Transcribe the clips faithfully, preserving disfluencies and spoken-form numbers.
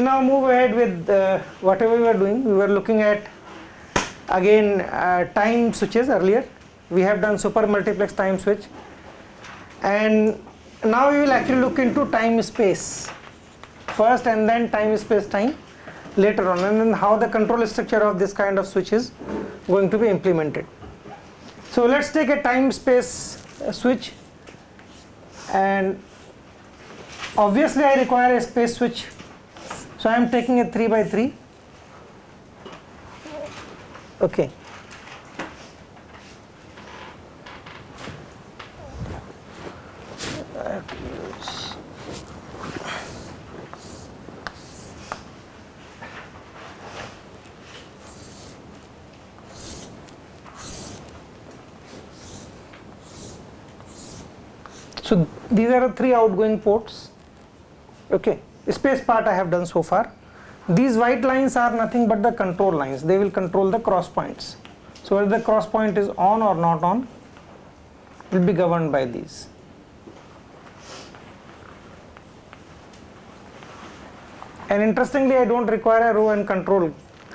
now move ahead with uh, whatever we were doing. We were looking at again uh, time switches earlier. We have done super multiplex time switch, and now we will actually look into time space first, and then time space time later on, and then how the control structure of this kind of switch is going to be implemented. So let's take a time space switch, and obviously I require a space switch, so I am taking a three by three. Okay. So these are the three outgoing ports. Okay, space part I have done so far. These white lines are nothing but the control lines. They will control the cross points. So whether the cross point is on or not on will be governed by these. And interestingly, I don't require a row and control.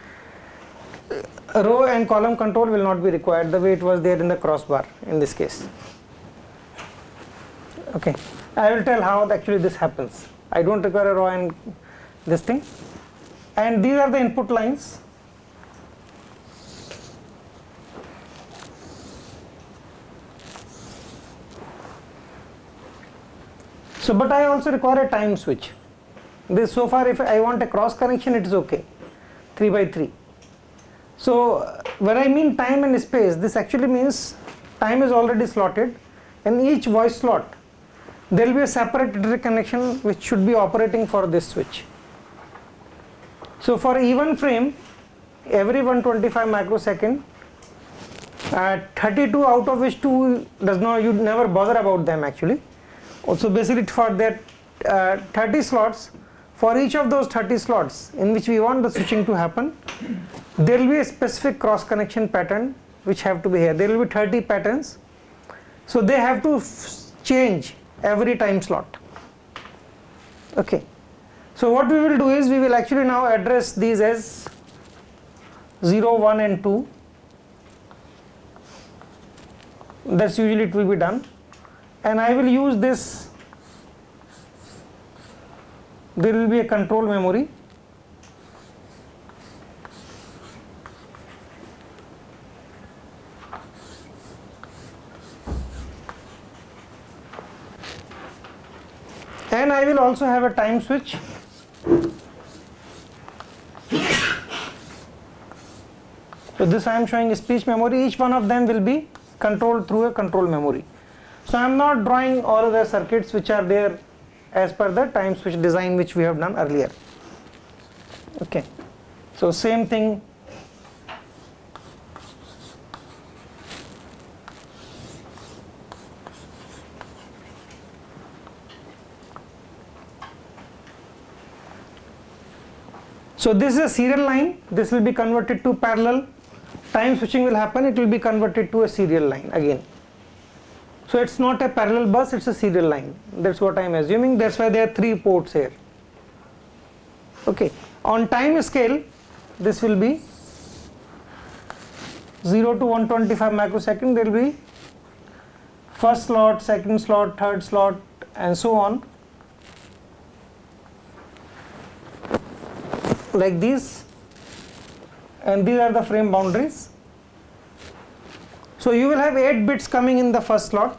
A row and column control will not be required the way it was there in the crossbar in this case. Okay, I will tell how actually this happens. I don't require a row and this thing. And these are the input lines. So, but I also require a time switch. This so far, if I want a cross connection, it is okay, three by three. So when I mean time and space, this actually means time is already slotted, and each voice slot there will be a separate interconnection which should be operating for this switch. So for even frame, every one hundred twenty-five microsecond, uh, thirty-two out of which two does not, you never bother about them actually. Also basically for that uh, thirty slots, for each of those thirty slots in which we want the switching to happen, there will be a specific cross connection pattern which have to be here. There will be thirty patterns, so they have to change every time slot. Okay, so what we will do is we will actually now address these as zero, one and two. That's usually it will be done, and I will use this. There will be a control memory. And I will also have a time switch. So this I am showing speech memory. Each one of them will be controlled through a control memory. So I am not drawing all of the circuits which are there as per the time switch design which we have done earlier. Okay. So same thing. So this is a serial line, this will be converted to parallel. Time switching will happen, it will be converted to a serial line again. So it's not a parallel bus, it's a serial line. That's what I am assuming, that's why there are three ports here. Okay, on time scale, this will be zero to one hundred twenty-five microsecond, there will be first slot, second slot, third slot and so on. Like these, and these are the frame boundaries. So you will have eight bits coming in the first slot.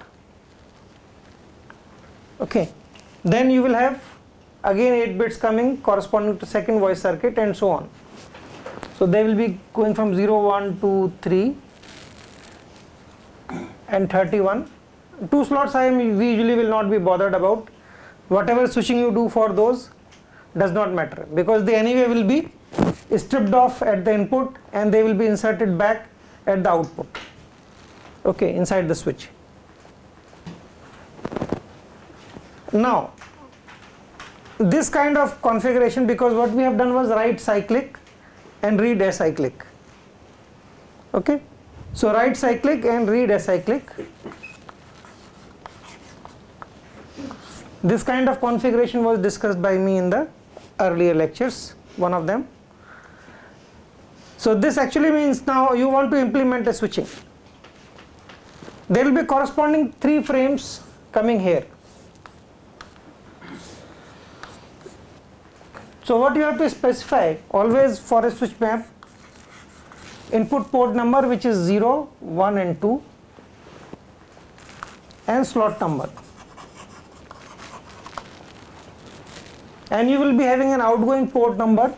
Okay, then you will have again eight bits coming corresponding to second voice circuit and so on. So they will be going from zero, one, two, three and thirty-one. Two slots I am we usually will not be bothered about. Whatever switching you do for those does not matter, because they anyway will be stripped off at the input and they will be inserted back at the output, okay, inside the switch. Now this kind of configuration, because what we have done was write cyclic and read acyclic. Okay, so write cyclic and read acyclic. This kind of configuration was discussed by me in the earlier lectures, one of them. So this actually means now you want to implement a switching. There will be corresponding three frames coming here. So what you have to specify always for a switch map, input port number which is zero, one and two, and slot number. And you will be having an outgoing port number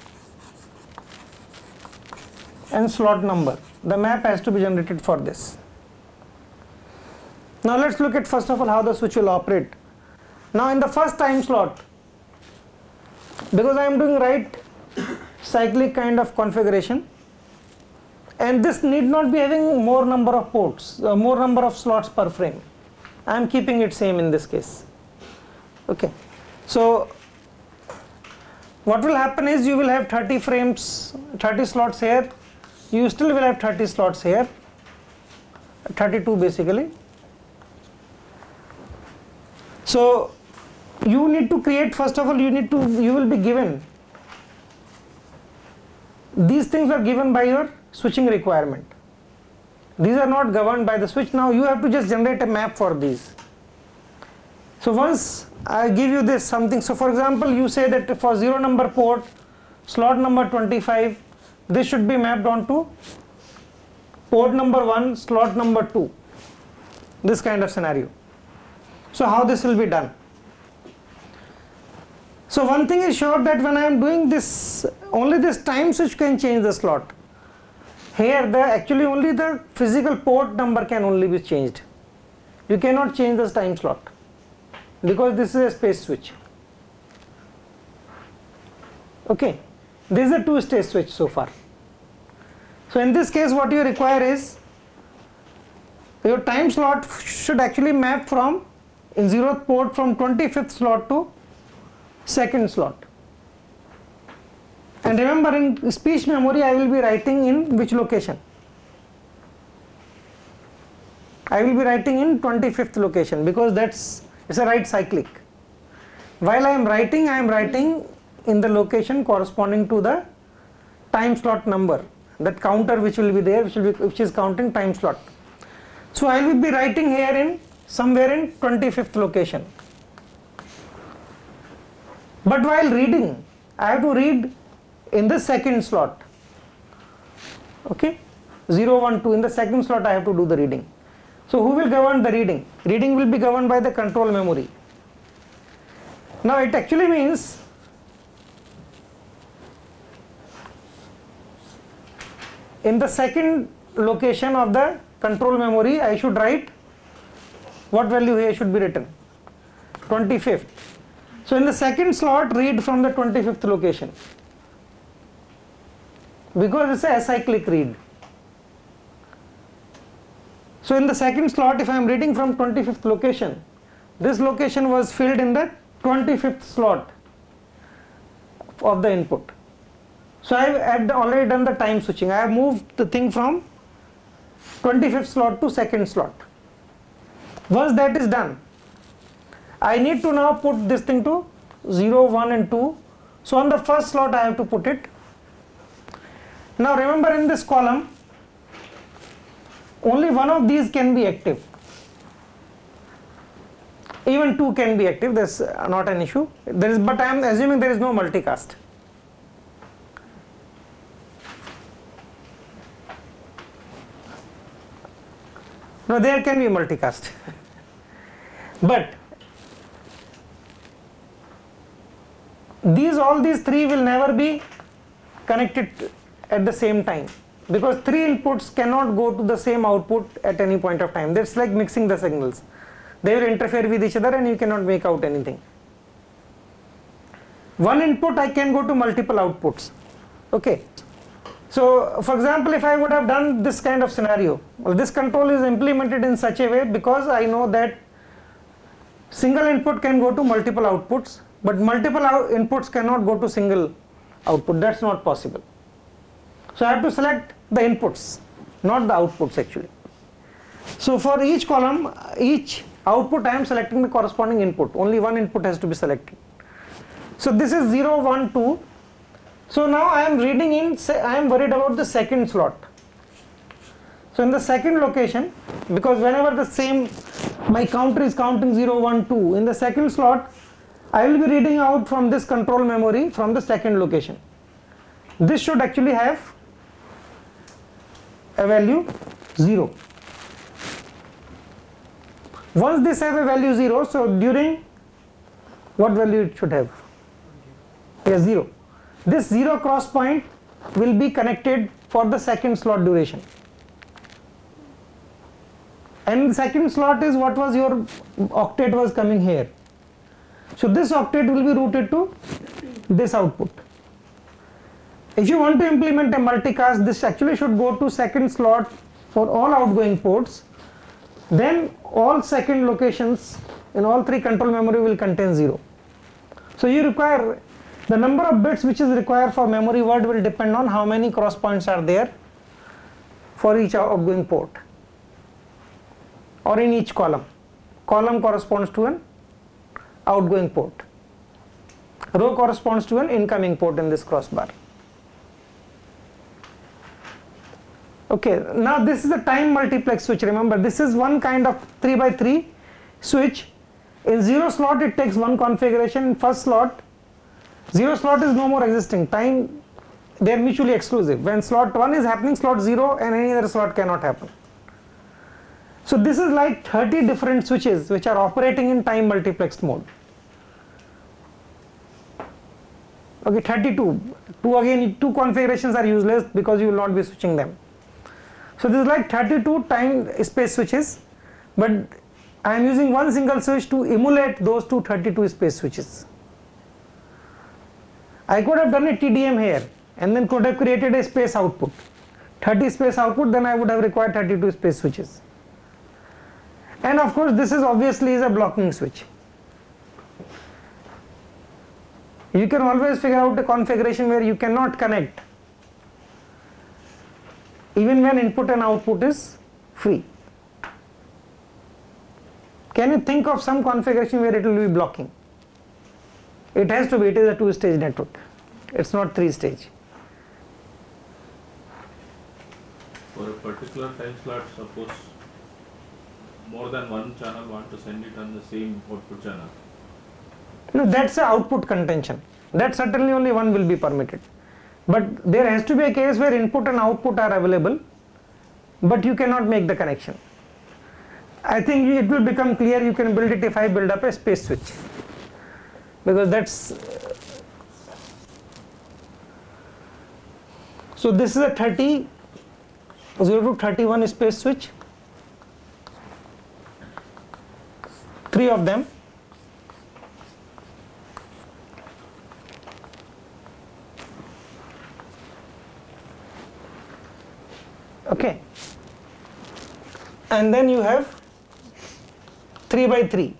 and slot number. The map has to be generated for this. Now let's look at first of all how the switch will operate. Now in the first time slot, because I am doing right cyclic kind of configuration, and this need not be having more number of ports, uh, more number of slots per frame. I am keeping it same in this case. Okay, so what will happen is you will have thirty frames, thirty slots here, you still will have thirty slots here, thirty-two basically. So you need to create, first of all you need to, you will be given, these things are given by your switching requirement. These are not governed by the switch. Now you have to just generate a map for these. So once I give you this something, so for example you say that for zero number port, slot number twenty-five, this should be mapped onto port number one, slot number two, this kind of scenario. So how this will be done? So one thing is sure that when I am doing this, only this time switch can change the slot. Here the actually only the physical port number can only be changed. You cannot change this time slot because this is a space switch. Okay, this is a two stage switch so far. So in this case what you require is your time slot should actually map from in zeroth port from twenty-fifth slot to second slot. And remember, in speech memory I will be writing in which location? I will be writing in twenty-fifth location because that's it's a right cyclic. While I am writing, I am writing in the location corresponding to the time slot number, that counter which will be there, which will be which is counting time slot. So I will be writing here in somewhere in twenty-fifth location. But while reading, I have to read in the second slot. Okay, zero, one, two, in the second slot I have to do the reading. So who will govern the reading? Reading will be governed by the control memory. Now it actually means in the second location of the control memory I should write what value here should be written? twenty-fifth. So in the second slot read from the twenty-fifth location because it's a acyclic read. So in the second slot if I am reading from twenty-fifth location, this location was filled in the twenty-fifth slot of the input. So I have already done the time switching. I have moved the thing from twenty-fifth slot to second slot. Once that is done, I need to now put this thing to zero, one and two. So on the first slot I have to put it. Now remember, in this column only one of these can be active. Even two can be active, that's not an issue. There is, but I am assuming there is no multicast. No, there can be multicast. But these all these three will never be connected at the same time because three inputs cannot go to the same output at any point of time. That's like mixing the signals. They will interfere with each other and you cannot make out anything. One input I can go to multiple outputs. Okay. So for example, if I would have done this kind of scenario, well, this control is implemented in such a way because I know that single input can go to multiple outputs, but multiple out inputs cannot go to single output. That's not possible. So I have to select the inputs, not the outputs actually. So for each column, each output I am selecting the corresponding input. Only one input has to be selected. So this is zero, one, two. So now I am reading in, say I am worried about the second slot. So in the second location, because whenever the same, my counter is counting zero, one, two, in the second slot, I will be reading out from this control memory from the second location. This should actually have a value zero. Once this have a value zero, so during what value it should have? Yes, zero. This zero cross point will be connected for the second slot duration. And the second slot is what was your octet was coming here. So this octet will be routed to this output. If you want to implement a multicast, this actually should go to second slot for all outgoing ports. Then all second locations in all three control memory will contain zero. So you require, the number of bits which is required for memory word will depend on how many cross points are there for each outgoing port or in each column. Column corresponds to an outgoing port. Row corresponds to an incoming port in this crossbar. Okay, now this is a time multiplex switch. Remember, this is one kind of three by three switch. In zero slot it takes one configuration. In first slot, zero slot is no more existing. Time, they are mutually exclusive. When slot one is happening, slot zero and any other slot cannot happen. So this is like thirty different switches which are operating in time multiplexed mode. Okay, thirty-two. Two again, two configurations are useless because you will not be switching them. So this is like thirty-two time space switches, but I am using one single switch to emulate those two thirty-two space switches. I could have done a T D M here and then could have created a space output. thirty space output, then I would have required thirty-two space switches. And of course this is obviously is a blocking switch. You can always figure out a configuration where you cannot connect even when input and output is free. Can you think of some configuration where it will be blocking? It has to be, it is a two stage network. It's not three stage. For a particular time slot, suppose more than one channel want to send it on the same output channel. No, that's the output contention. That certainly only one will be permitted. But there has to be a case where input and output are available, but you cannot make the connection. I think it will become clear, you can build it if I build up a space switch, because that's, so this is a thirty, zero to thirty-one space switch, three of them. Okay, and then you have three by three.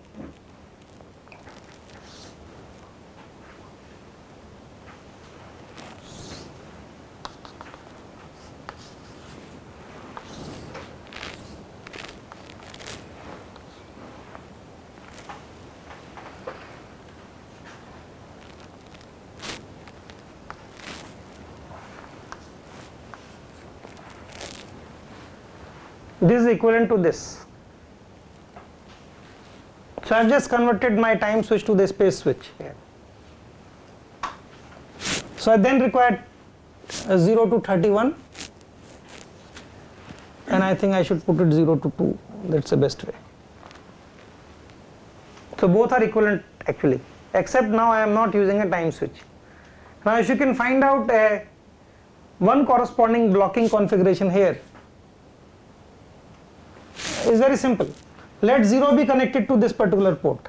This is equivalent to this. So I have just converted my time switch to the space switch here. So I then required a zero to thirty-one, and I think I should put it zero to two. That's the best way. So both are equivalent actually, except now I am not using a time switch. Now if you can find out a one corresponding blocking configuration here, is very simple. Let zero be connected to this particular port.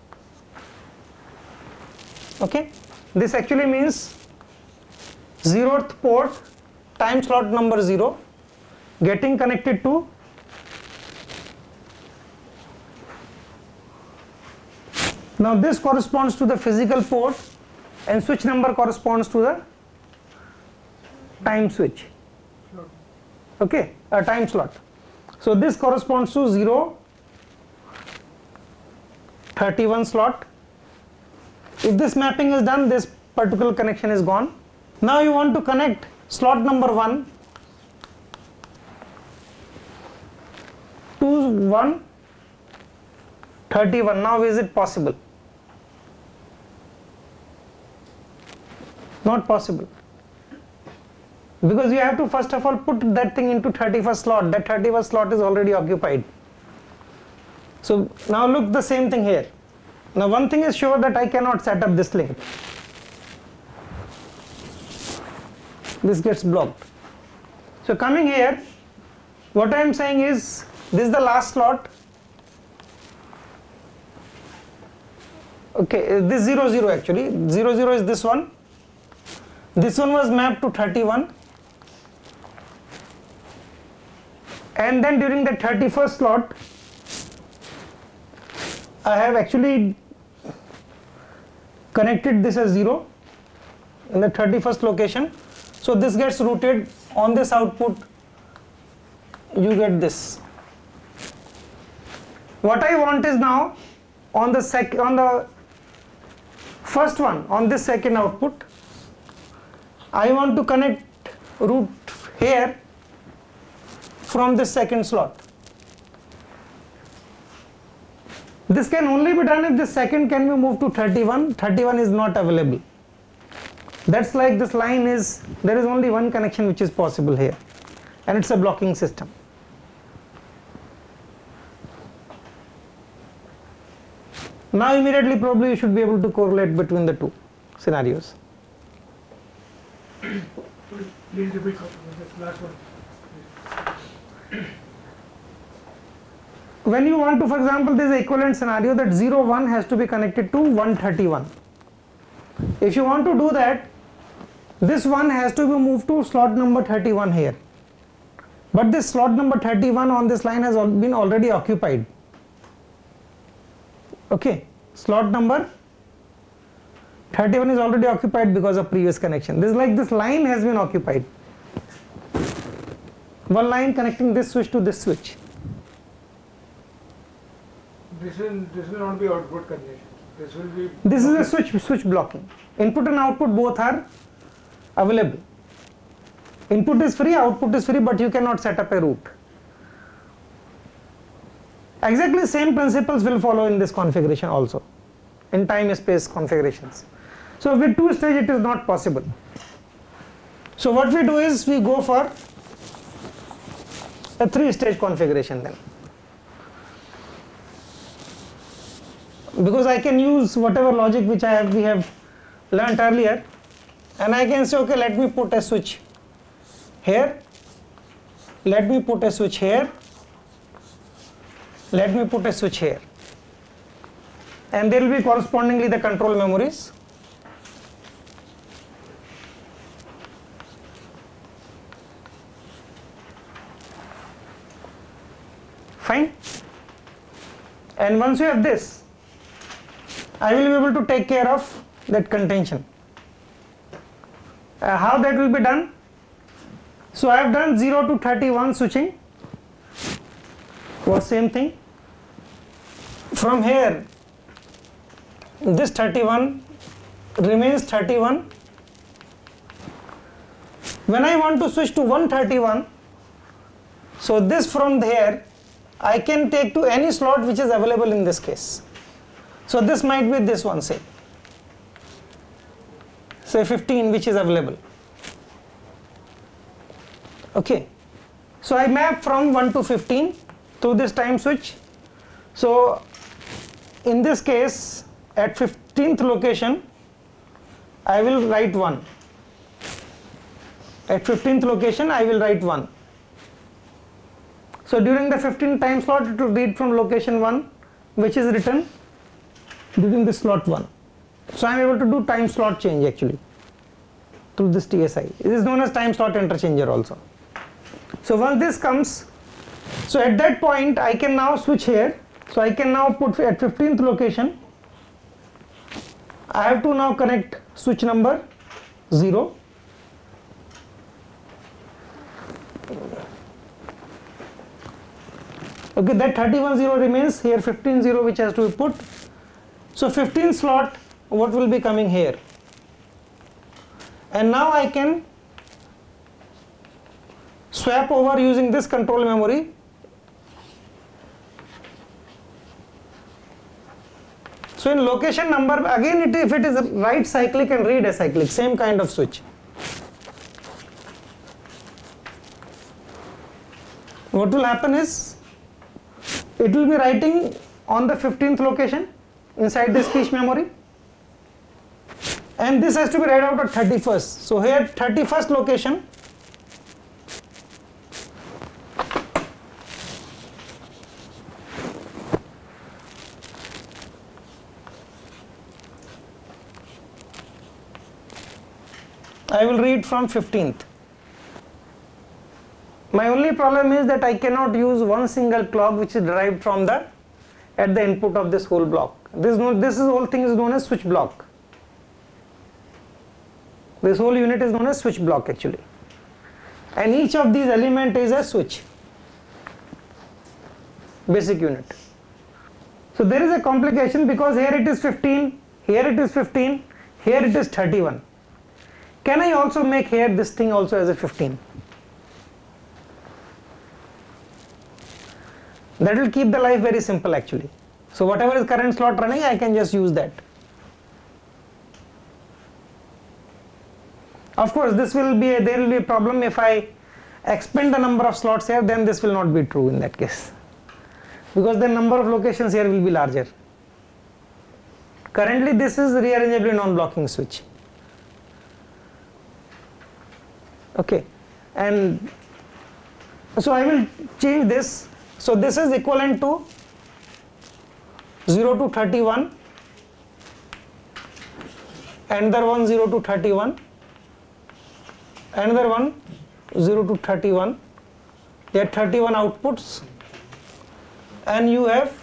Okay, this actually means zeroth port, time slot number zero, getting connected to now this corresponds to the physical port and switch number corresponds to the time switch. Okay, a time slot. So this corresponds to zero, thirty-one slot, If this mapping is done, this particular connection is gone. Now you want to connect slot number one to one thirty-one. Now is it possible? Not possible, because you have to first of all put that thing into thirty-first slot. That thirty-first slot is already occupied. So now look, the same thing here. Now one thing is sure, that I cannot set up this link. This gets blocked. So coming here, what I am saying is, this is the last slot. Okay, this zero zero actually, zero zero is this one. This one was mapped to thirty-one, and then during the thirty-first slot I have actually connected this as zero in the thirty-first location. So this gets routed on this output, you get this. What I want is now on the sec on the first one, on this second output, I want to connect route here from this second slot. This can only be done if this second can be moved to thirty-one. thirty-one is not available. That's like this line is, there is only one connection which is possible here, and it's a blocking system. Now immediately probably you should be able to correlate between the two scenarios. Please repeat the last one. When you want to, for example, this equivalent scenario that zero one has to be connected to one thirty-one. If you want to do that, this one has to be moved to slot number thirty-one here. But this slot number thirty-one on this line has been already occupied. Okay, slot number thirty-one is already occupied because of previous connection. This is like this line has been occupied. One line connecting this switch to this switch. This will this will not be output condition. This will be. This is a switch switch blocking. Input and output both are available. Input is free, output is free, but you cannot set up a route. Exactly same principles will follow in this configuration also, in time space configurations. So with two stage it is not possible. So what we do is we go for a three stage configuration then. Because I can use whatever logic which I have we have learnt earlier, and I can say, okay, let me put a switch here, let me put a switch here, let me put a switch here, and there will be correspondingly the control memories. Fine. And once you have this, I will be able to take care of that contention. Uh, how that will be done? So I have done zero to thirty-one switching. What same thing? From here, this thirty-one remains thirty-one. When I want to switch to one thirty-one, so this from there, I can take to any slot which is available in this case. So this might be this one, say, say fifteen, which is available. Okay, so I map from one to fifteen through this time switch. So in this case, at fifteenth location, I will write one. At fifteenth location, I will write one. So during the fifteenth time slot, it will read from location one, which is written during the slot one. So I am able to do time slot change actually through this T S I. It is known as time slot interchanger also. So once this comes, so at that point I can now switch here. So I can now put at fifteenth location, I have to now connect switch number zero. Okay, that thirty-one zero remains, here fifteen zero which has to be put. So fifteen slot what will be coming here, and now I can swap over using this control memory. So in location number, again it, if it is write cyclic and read acyclic, same kind of switch. What will happen is, it will be writing on the fifteenth location inside the speech memory, and this has to be read out at thirty-first. So here thirty-first location, I will read from fifteenth. My only problem is that I cannot use one single clock which is derived from the at the input of this whole block. This no, this is whole thing is known as switch block. This whole unit is known as switch block actually, and each of these element is a switch, basic unit. So there is a complication because here it is fifteen, here it is fifteen, here it is thirty-one. Can I also make here this thing also as a fifteen? That will keep the life very simple actually. So whatever is current slot running, I can just use that. Of course this will be a, there will be a problem if I expand the number of slots here, then this will not be true in that case, because the number of locations here will be larger. Currently this is rearrangeably non-blocking switch. Okay, and so I will change this. So this is equivalent to zero to thirty-one, another one zero to thirty-one, another one zero to thirty-one, there are thirty-one outputs, and you have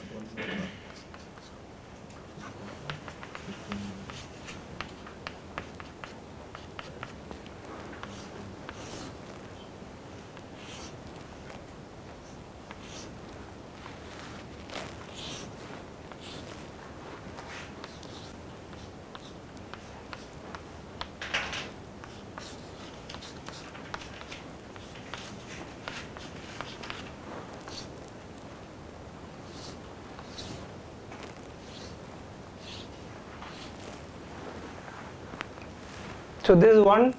so this is one,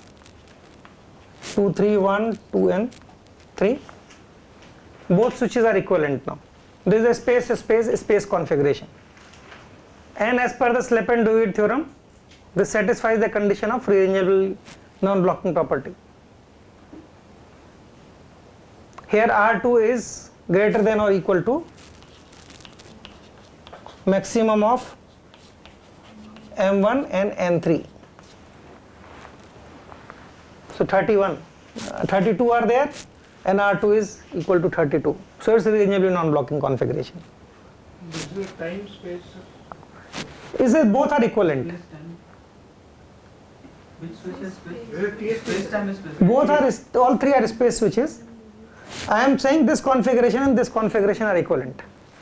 two, three, one, two, and three. Both switches are equivalent now. This is a space, a space, a space configuration. And as per the Slepen-Dewey theorem, this satisfies the condition of rearrangeable non-blocking property. Here R two is greater than or equal to maximum of M one and N three. So thirty-one, uh, thirty-two are there, and R two is equal to thirty-two. So it's a reasonably non-blocking configuration. This is time space. Is it both are equivalent? Which switch is Is it T S P? space time is space? Both are, all three are space switches. I am saying this configuration and this configuration are equivalent.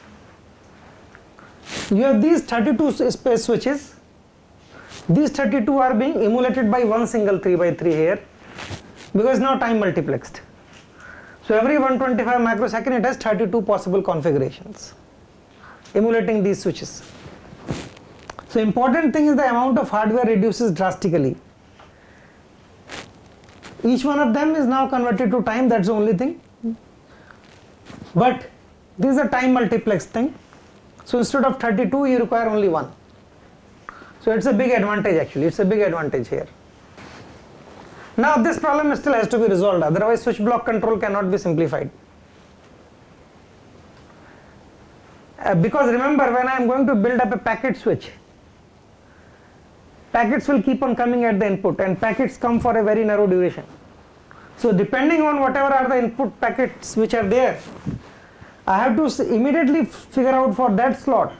You have these thirty-two space switches. These thirty-two are being emulated by one single three by three here, because now time multiplexed. So every one hundred twenty-five microsecond it has thirty-two possible configurations emulating these switches. So important thing is the amount of hardware reduces drastically. Each one of them is now converted to time, that's the only thing. But this is a time multiplex thing. So instead of thirty-two you require only one. So it's a big advantage actually, it's a big advantage here. Now this problem still has to be resolved, otherwise switch block control cannot be simplified. Uh, because remember, when I am going to build up a packet switch, packets will keep on coming at the input, and packets come for a very narrow duration. So depending on whatever are the input packets which are there, I have to immediately figure out for that slot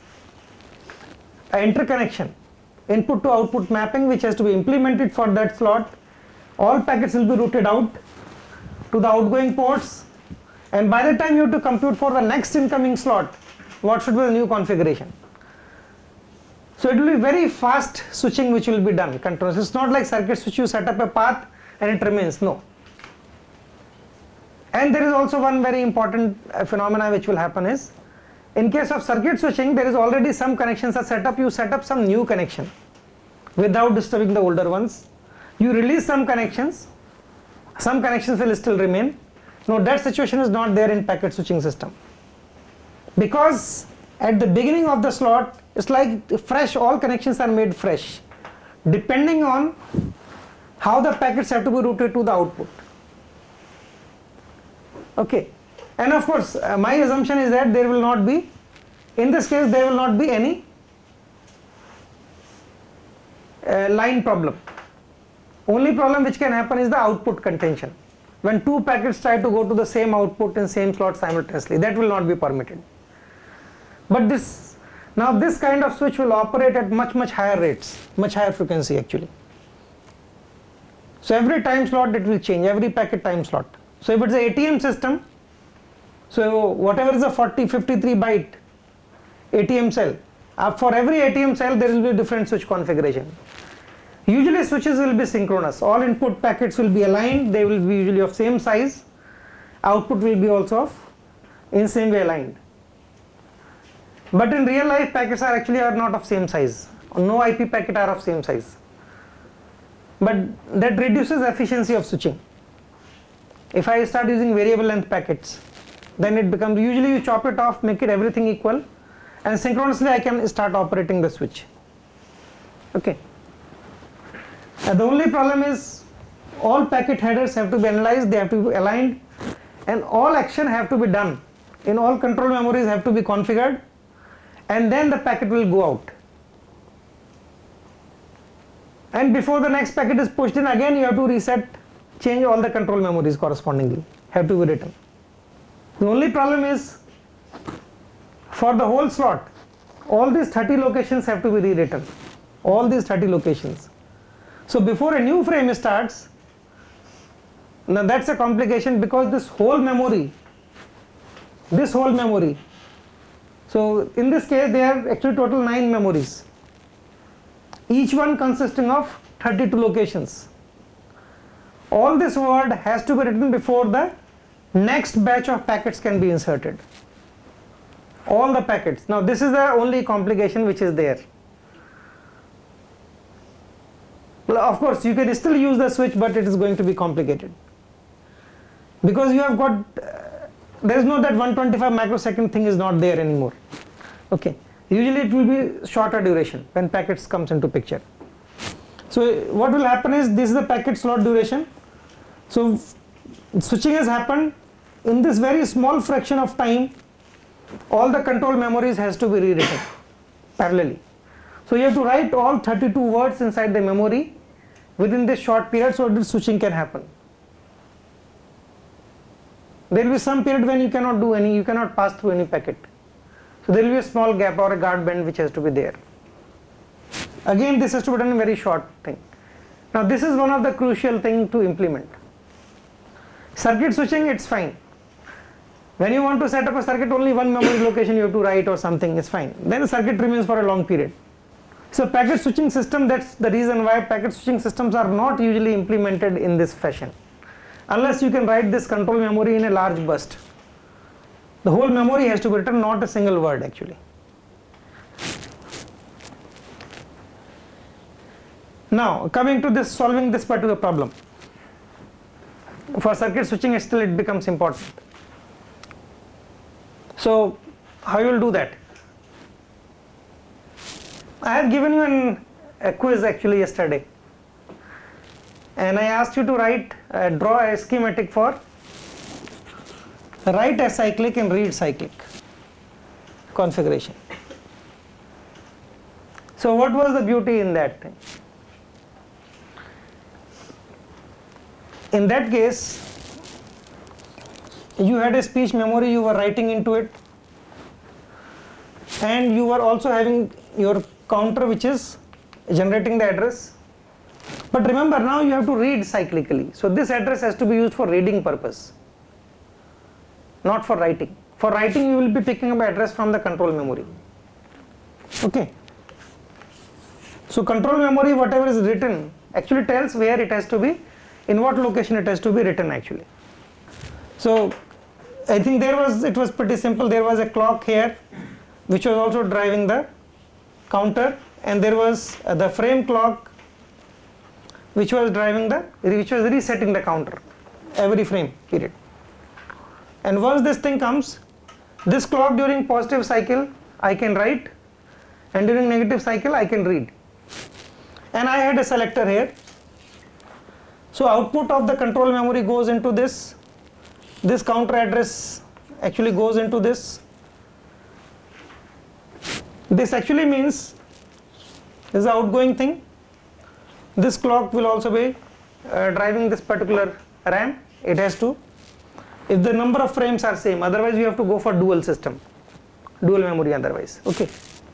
an interconnection, input to output mapping, which has to be implemented for that slot. All packets will be routed out to the outgoing ports, and by the time you have to compute for the next incoming slot, what should be the new configuration. So So it will be very fast switching which will be done continuous. It's not like circuit switch, you set up a path and it remains, no. And there is also one very important uh, phenomena which will happen is, in case of circuit switching, there is already some connections are set up, you set up some new connection without disturbing the older ones. You release some connections, some connections will still remain. No, that situation is not there in packet switching system. Because at the beginning of the slot, it's like fresh, all connections are made fresh, depending on how the packets have to be routed to the output. Okay, and of course, uh, my assumption is that there will not be, in this case, there will not be any uh, line problem. Only problem which can happen is the output contention. When two packets try to go to the same output in same slot simultaneously, that will not be permitted. But this, now this kind of switch will operate at much much higher rates, much higher frequency actually. So every time slot it will change, every packet time slot. So if it's an A T M system, so whatever is a forty fifty-three byte A T M cell, uh, for every A T M cell there will be a different switch configuration. Usually switches will be synchronous, all input packets will be aligned, they will be usually of same size, output will be also of in same way aligned. But in real life packets are actually are not of same size, no I P packet are of same size. But that reduces efficiency of switching. If I start using variable length packets, then it becomes, usually you chop it off, make it everything equal, and synchronously I can start operating the switch. Okay. And the only problem is all packet headers have to be analyzed, they have to be aligned, and all action have to be done. In all control memories have to be configured, and then the packet will go out. And before the next packet is pushed in, again you have to reset, change all the control memories correspondingly, have to be written. The only problem is, for the whole slot, all these thirty locations have to be rewritten, all these thirty locations. So before a new frame starts, now that's a complication because this whole memory, this whole memory, so in this case there are actually total nine memories, each one consisting of thirty-two locations. All this word has to be written before the next batch of packets can be inserted. All the packets. Now this is the only complication which is there. Well, of course you can still use the switch, but it is going to be complicated. Because you have got, uh, there is no that one twenty-five microsecond thing is not there anymore. Okay. Usually it will be shorter duration when packets comes into picture. So what will happen is, this is the packet slot duration. So switching has happened, in this very small fraction of time, all the control memories has to be rewritten parallelly. So you have to write all thirty-two words inside the memory within this short period so this switching can happen. There will be some period when you cannot do any, you cannot pass through any packet. So there will be a small gap or a guard band which has to be there. Again this has to be done in a very short thing. Now this is one of the crucial thing to implement. Circuit switching, it's fine. When you want to set up a circuit, only one memory location you have to write or something, is fine. Then the circuit remains for a long period. So packet switching system, that's the reason why packet switching systems are not usually implemented in this fashion. Unless you can write this control memory in a large burst. The whole memory has to be written, not a single word actually. Now coming to this, solving this particular problem. For circuit switching still it becomes important. So how you will do that? I have given you an, a quiz actually yesterday, and I asked you to write, uh, draw a schematic for write acyclic and read cyclic configuration. So what was the beauty in that thing? In that case, you had a speech memory, you were writing into it, and you were also having your counter which is generating the address. But remember, now you have to read cyclically. So this address has to be used for reading purpose, not for writing. For writing you will be picking up address from the control memory. Okay. So control memory, whatever is written, actually tells where it has to be, in what location it has to be written actually. So I think there was, it was pretty simple. There was a clock here which was also driving the counter, and there was uh, the frame clock which was driving the, which was resetting the counter every frame period. And once this thing comes, this clock during positive cycle I can write, and during negative cycle I can read. And I had a selector here. So output of the control memory goes into this. This counter address actually goes into this. This actually means this is the outgoing thing. This clock will also be uh, driving this particular RAM. It has to, if the number of frames are same, otherwise you have to go for dual system, dual memory otherwise. Okay.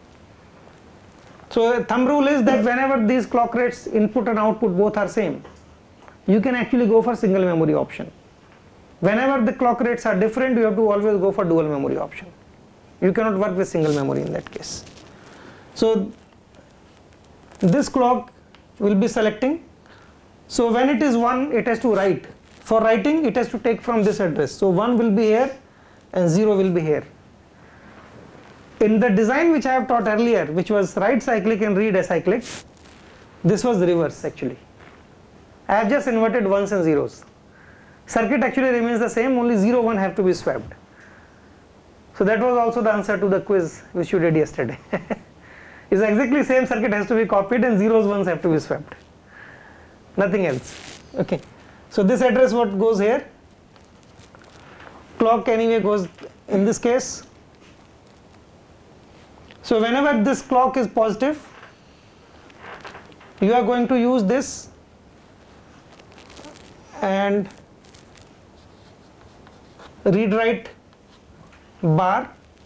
So a thumb rule is that whenever these clock rates input and output both are same, you can actually go for single memory option. Whenever the clock rates are different, you have to always go for dual memory option. You cannot work with single memory in that case. So this clock will be selecting. So when it is one, it has to write. For writing, it has to take from this address. So one will be here and zero will be here. In the design which I have taught earlier, which was write cyclic and read acyclic, this was reverse actually. I have just inverted ones and zeros. Circuit actually remains the same, only zero, one have to be swapped. So that was also the answer to the quiz which you did yesterday. It's exactly same circuit has to be copied and zeros, ones have to be swapped. Nothing else. Okay. So this address what goes here, clock anyway goes in this case. So whenever this clock is positive, you are going to use this and read write bar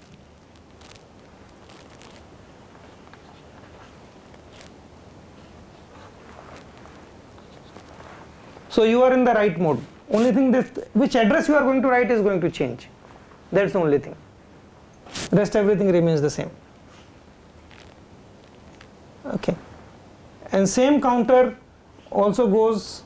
so you are in the write mode. Only thing this, which address you are going to write is going to change. That's the only thing. Rest everything remains the same. Okay. And same counter also goes,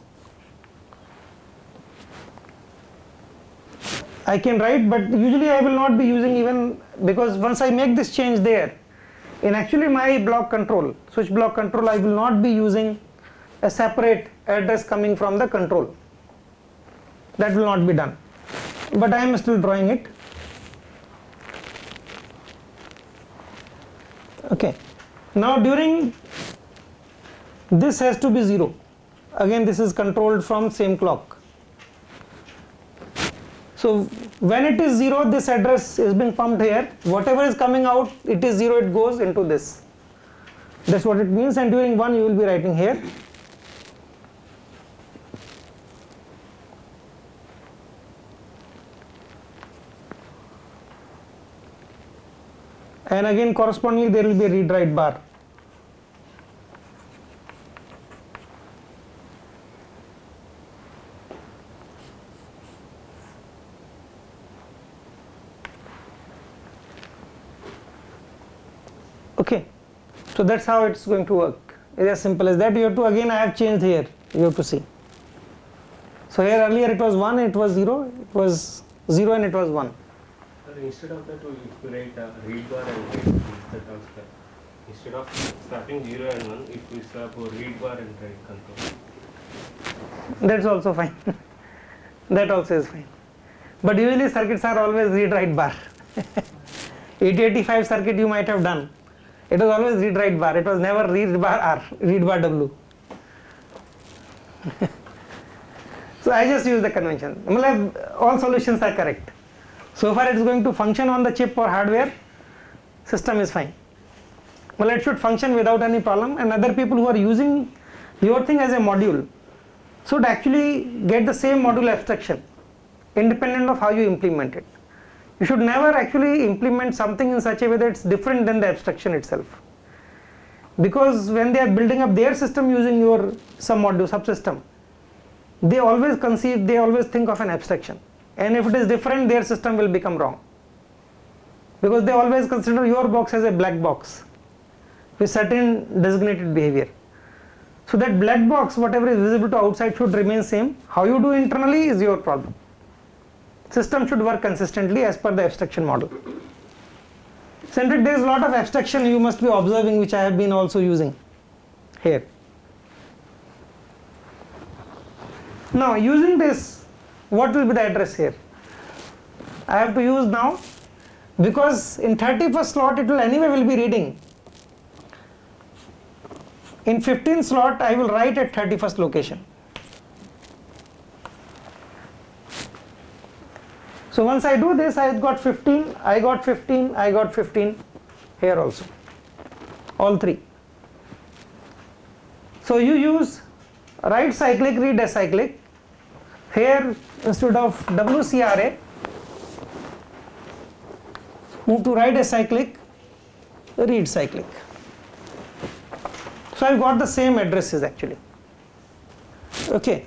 I can write, but usually I will not be using even, because once I make this change there, in actually my block control, switch block control, I will not be using a separate address coming from the control. That will not be done. But I am still drawing it. Okay. Now during, this has to be zero. Again, this is controlled from same clock. So when it is zero, this address is being pumped here. Whatever is coming out, it is zero, it goes into this. That's what it means. And during one, you will be writing here. And again correspondingly there will be a read write bar. Okay, so that's how it's going to work. It's as simple as that. You have to, again I have changed here, you have to see. So here earlier it was one, it was zero, it was zero and it was one. Instead of that, we write uh, read bar and write is the transfer. Instead of swapping zero and one, if we swap read bar and write control. That's also fine. That also is fine. But usually circuits are always read write bar. eighty eighty-five circuit you might have done. It was always read write bar. It was never read bar R, read bar W. So I just use the convention. All solutions are correct. So far it is going to function on the chip or hardware, system is fine. Well, it should function without any problem, and other people who are using your thing as a module should actually get the same module abstraction independent of how you implement it. You should never actually implement something in such a way that it's different than the abstraction itself. Because when they are building up their system using your some module subsystem, they always conceive, they always think of an abstraction. And if it is different, their system will become wrong. Because they always consider your box as a black box. with certain designated behavior. So that black box, whatever is visible to outside, should remain same. How you do internally is your problem. System should work consistently as per the abstraction model. So in fact, there is a lot of abstraction you must be observing, which I have been also using here. Now using this, what will be the address here? I have to use now, because in thirty-first slot it will anyway will be reading. In fifteenth slot I will write at thirty-first location. So once I do this, I got fifteen, I got fifteen, I got fifteen here also, all three. So you use write cyclic, read acyclic. Here instead of W C R A, move to write acyclic, read cyclic. So I've got the same addresses actually. Okay.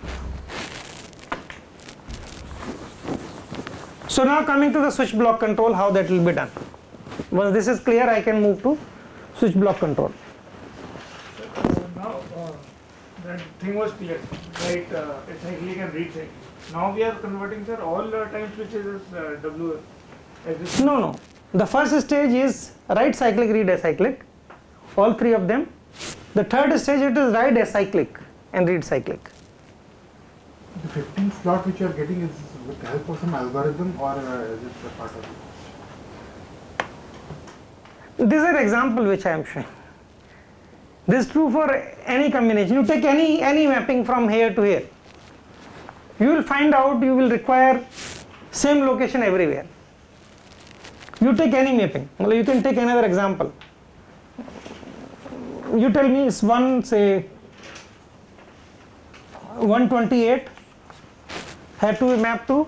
So now coming to the switch block control, how that will be done. Once this is clear, I can move to switch block control. Uh, now uh, that thing was clear, right? Uh, acyclic and read cyclic. Now we are converting, sir, all uh, time switches as uh, W as this. No, no. The first stage is write cyclic, read acyclic, all three of them. The third stage it is write acyclic and read cyclic. The fifteenth slot which you are getting is with the help of some algorithm, or uh, is it a part of it? This is an example which I am showing. This is true for any combination. You take any any mapping from here to here. You will find out you will require same location everywhere. You take any mapping. Well, you can take another example. You tell me it's one, say one twenty-eight had to be mapped to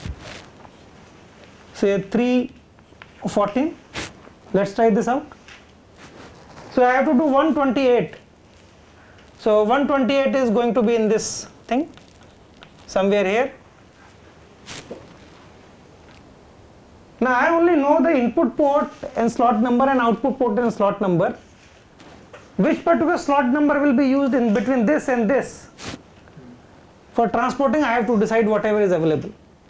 say three fourteen. Let's try this out. So I have to do one twenty-eight. So one twenty-eight is going to be in this thing, somewhere here. Now I only know the input port and slot number and output port and slot number. Which particular slot number will be used in between this and this? For transporting, I have to decide whatever is available.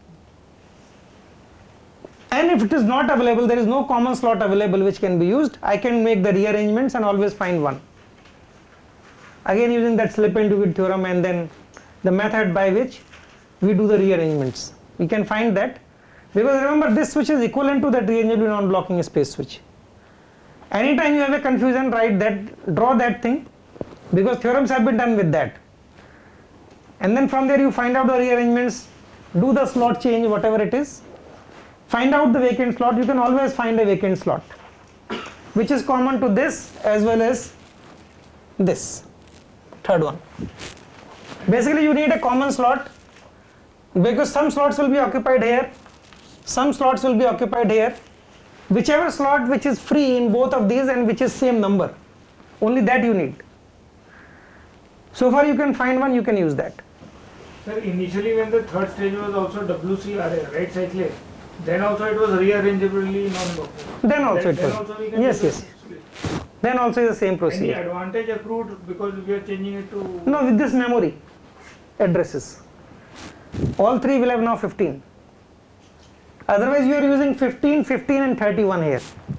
And if it is not available, there is no common slot available which can be used, I can make the rearrangements and always find one. Again using that slip and Duguid theorem and then the method by which we do the rearrangements. We can find that, because remember this switch is equivalent to that rearrangeable non-blocking space switch. Anytime you have a confusion, write that, draw that thing, because theorems have been done with that. And then from there you find out the rearrangements, do the slot change, whatever it is, find out the vacant slot. You can always find a vacant slot which is common to this as well as this third one. Basically you need a common slot, because some slots will be occupied here, some slots will be occupied here. Whichever slot which is free in both of these and which is same number, only that you need. So far you can find one, you can use that. Sir, initially when the third stage was also W C R A, right cyclic, then also it was rearrangeably non-blocking. Then also then, it then was. also we can Yes, do yes. this. Then also is the same Any procedure. advantage accrued because we are changing it to... No, with this memory addresses. All three will have now fifteen. Otherwise you are using fifteen, fifteen and thirty-one here.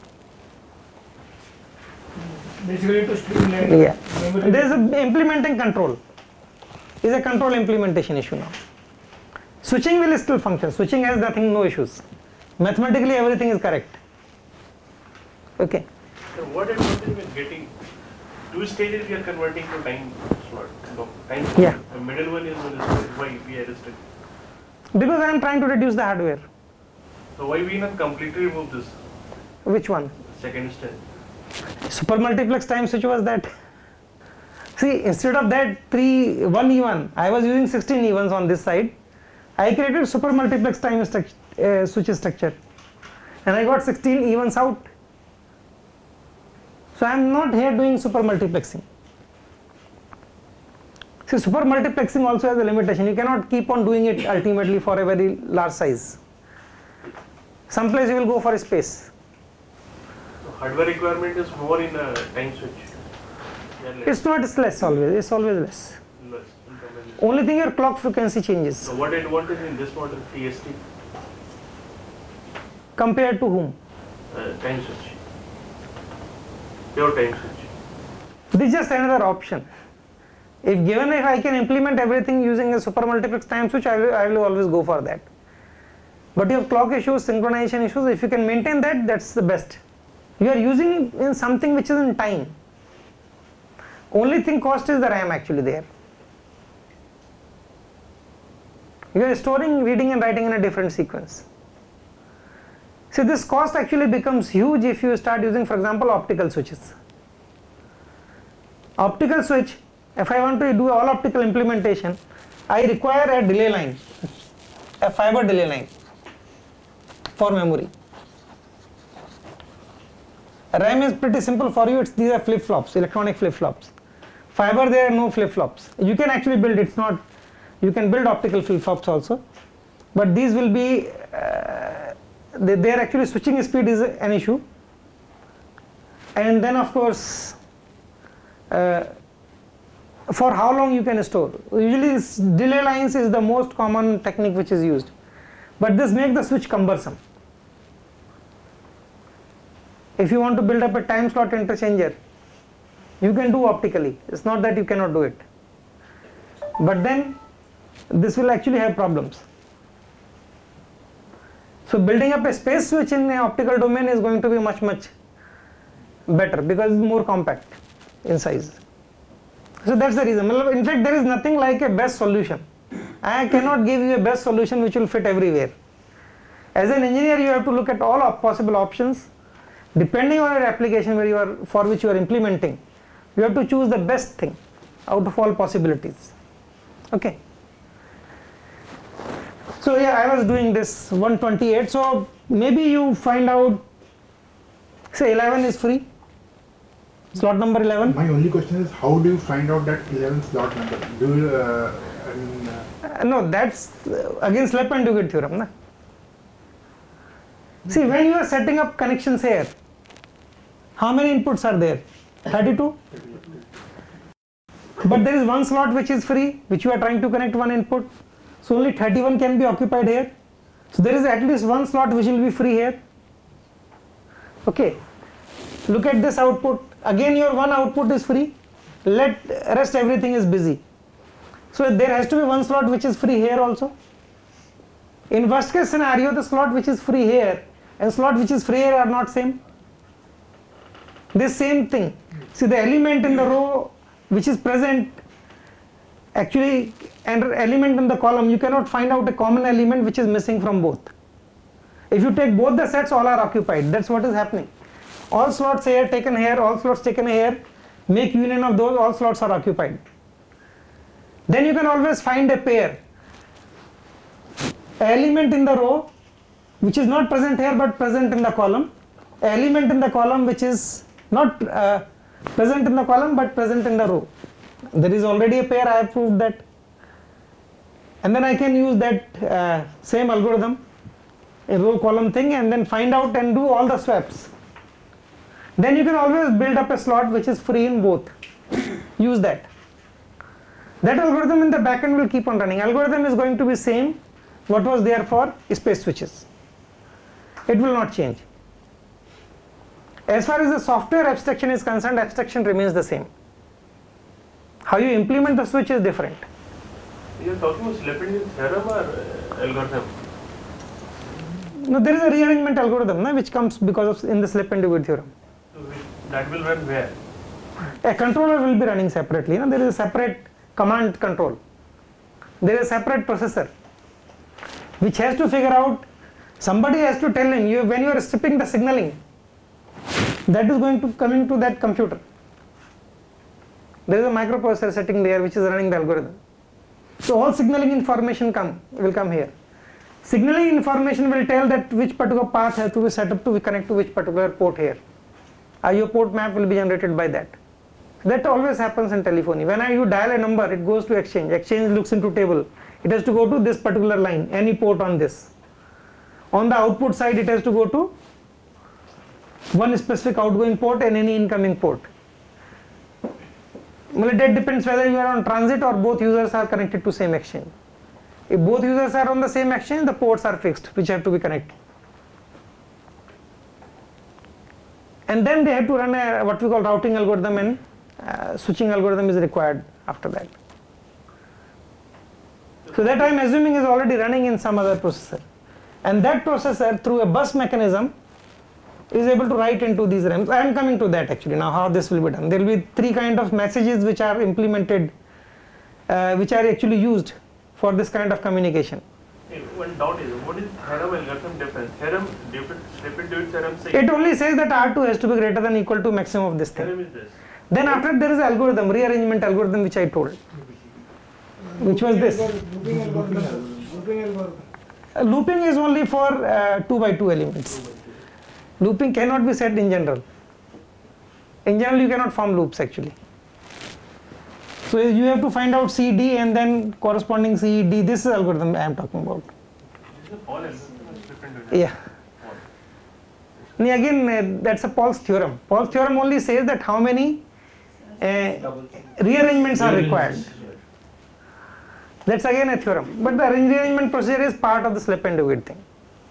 Basically to streamline. Yeah. memory. There is a implementing control. Is a control implementation issue now. Switching will still function. Switching has nothing, no issues. Mathematically everything is correct. Okay. So what advantage we are getting? Two stages we are converting to time slot. No, time slot. Yeah. The middle one is one is why we are restricted. Because I am trying to reduce the hardware. So why we not completely remove this Which one? second stage? Super multiplex time switch was that. See, instead of that three, one E one, I was using sixteen E ones on this side. I created super multiplex time struct uh, switch structure, and I got sixteen E ones out. So I am not here doing super multiplexing. See, super multiplexing also has a limitation. You cannot keep on doing it ultimately for a very large size. Someplace you will go for space. So hardware requirement is more in a time switch. than less. It's not, it's less always, it's always less. Less in combination. Only thing your clock frequency changes. So what advantage in this model T S T Compared to whom? uh, time switch? Pure time switch. This is just another option. If given if I can implement everything using a super multiplex time switch, I will, I will always go for that. But you have clock issues, synchronization issues, if you can maintain that, that's the best. You are using in something which is in time. Only thing cost is the RAM actually there. You are storing, reading and writing in a different sequence. So this cost actually becomes huge if you start using, for example, optical switches. Optical switch, if I want to do all optical implementation, I require a delay line, a fiber delay line for memory. RAM is pretty simple for you, it's, these are flip-flops, electronic flip-flops. Fiber, there are no flip-flops. You can actually build, it's not, you can build optical flip-flops also, but these will be, uh, they, they are actually switching speed is an issue. And then of course, uh, for how long you can store. Usually this delay lines is the most common technique which is used, but this makes the switch cumbersome. If you want to build up a time slot interchanger, you can do optically, it's not that you cannot do it, but then this will actually have problems. So building up a space switch in an optical domain is going to be much much better because it's more compact in size. So that's the reason. In fact, there is nothing like a best solution. I cannot give you a best solution which will fit everywhere. As an engineer, you have to look at all of possible options. Depending on your application where you are, for which you are implementing, you have to choose the best thing out of all possibilities. Okay. So yeah, I was doing this one twenty-eight. So maybe you find out, say eleven is free. Slot number eleven. My only question is, how do you find out that eleven slot number? Do you, uh, I mean, uh, Uh, no, that's uh, again slip and Duguid theorem. Na? See, when you are setting up connections here, how many inputs are there? thirty-two? But there is one slot which is free, which you are trying to connect one input. So only thirty-one can be occupied here. So there is at least one slot which will be free here. Okay. Look at this output. Again your one output is free. Let rest everything is busy. So there has to be one slot which is free here also. In worst case scenario, the slot which is free here and slot which is free here are not same. This same thing. See, the element in the row which is present actually and element in the column, you cannot find out a common element which is missing from both. If you take both the sets, all are occupied. That's what is happening. All slots here taken here, all slots taken here, make union of those, all slots are occupied. Then you can always find a pair. An element in the row which is not present here but present in the column. An element in the column which is not uh, present in the column but present in the row. There is already a pair, I have proved that. And then I can use that uh, same algorithm, a row column thing, and then find out and do all the swaps. Then you can always build up a slot which is free in both. Use that. That algorithm in the backend will keep on running. Algorithm is going to be same what was there for space switches. It will not change. As far as the software abstraction is concerned, abstraction remains the same. How you implement the switch is different. You are talking about Slependin theorem or uh, algorithm? No, there is a rearrangement algorithm na, which comes because of in the slip and Duguid theorem. So we- that will run where? A controller will be running separately. No? There is a separate command control. There is a separate processor which has to figure out, somebody has to tell him, you, when you are stripping the signaling, that is going to come into that computer. There is a microprocessor sitting there which is running the algorithm. So all signaling information come will come here. Signaling information will tell that which particular path has to be set up to connect to which particular port here. I O port map will be generated by that. That always happens in telephony. When I, you dial a number, it goes to exchange. Exchange looks into table. It has to go to this particular line, any port on this. On the output side, it has to go to one specific outgoing port and any incoming port. Well, that depends whether you are on transit or both users are connected to same exchange. If both users are on the same exchange, the ports are fixed which have to be connected. And then they have to run a what we call routing algorithm, and uh, switching algorithm is required after that. So that I am assuming is already running in some other processor, and that processor through a bus mechanism is able to write into these RAMs. I am coming to that actually now, how this will be done. There will be three kind of messages which are implemented, uh, which are actually used for this kind of communication. Hey, one doubt is, what is theorem algorithm difference? Theorem, snippet duet theorem says. It only says that R two has to be greater than or equal to maximum of this thing. Theorem is this. Then after there is an algorithm, rearrangement algorithm which I told, which was this. Looping algorithm. Looping algorithm. Uh, looping is only for uh, two by two elements. Looping cannot be said in general. In general you cannot form loops actually. So you have to find out C D and then corresponding C D. This is algorithm I am talking about. This is a Paul algorithm, different. Yeah. And again uh, that's a Paul's theorem. Paul's theorem only says that how many uh, rearrangements are required. That's again a theorem. But the rearrangement procedure is part of the slip and divide thing.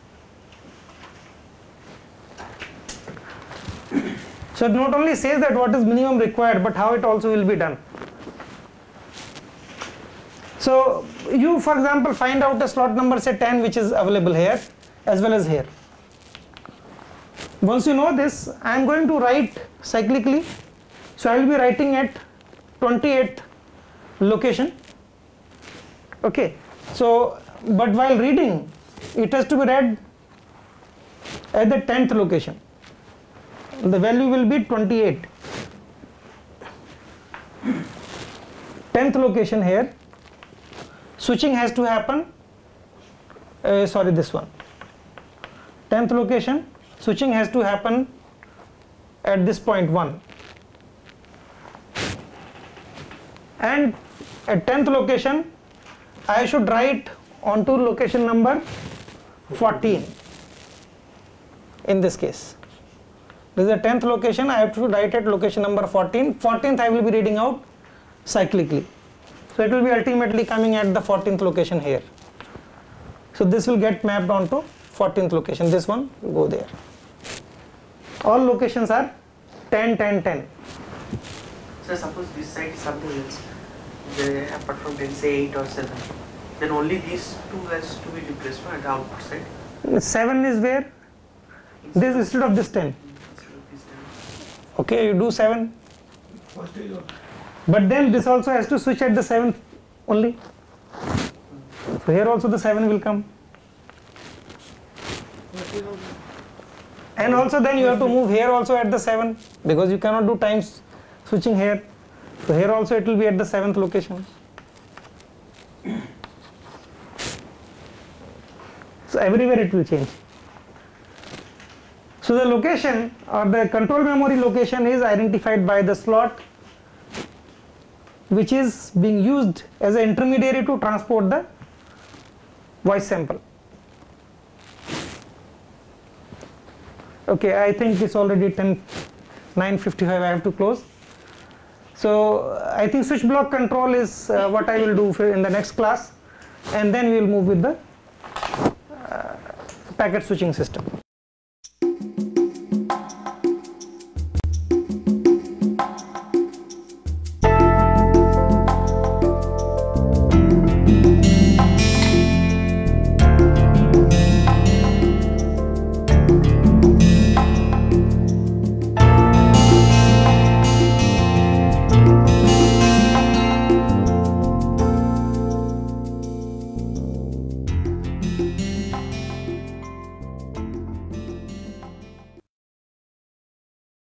So it not only says that what is minimum required, but how it also will be done. So you for example find out a slot number say ten which is available here as well as here. Once you know this, I am going to write cyclically. So I will be writing at twenty-eighth location. Okay. So but while reading it has to be read at the tenth location. The value will be twenty-eight. tenth location here. Switching has to happen. Uh, sorry, this one. tenth location. Switching has to happen at this point one. And at tenth location, I should write onto location number fourteen. In this case. This is the tenth location, I have to write at location number fourteen. fourteenth I will be reading out cyclically. So it will be ultimately coming at the fourteenth location here. So this will get mapped onto fourteenth location. This one will go there. All locations are ten, ten, ten. So suppose this side is something else, the, apart from ten, say eight or seven, then only these two has to be replaced at the output side. seven is where? This instead of this ten. Okay, you do seven. But then this also has to switch at the seventh only. So here also the seven will come. And also then you have to move here also at the seven because you cannot do times switching here. So here also it will be at the seventh location. So everywhere it will change. So the location or the control memory location is identified by the slot which is being used as an intermediary to transport the voice sample. Okay, I think it's already ten, nine fifty-five, I have to close. So I think switch block control is uh, what I will do for in the next class, and then we will move with the uh, packet switching system.